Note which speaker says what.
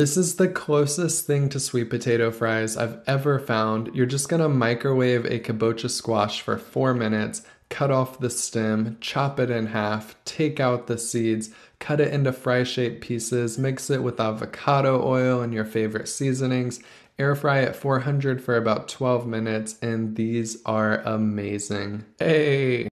Speaker 1: This is the closest thing to sweet potato fries I've ever found. You're just gonna microwave a kabocha squash for 4 minutes, cut off the stem, chop it in half, take out the seeds, cut it into fry-shaped pieces, mix it with avocado oil and your favorite seasonings, air fry at 400 for about 12 minutes, and these are amazing. Hey!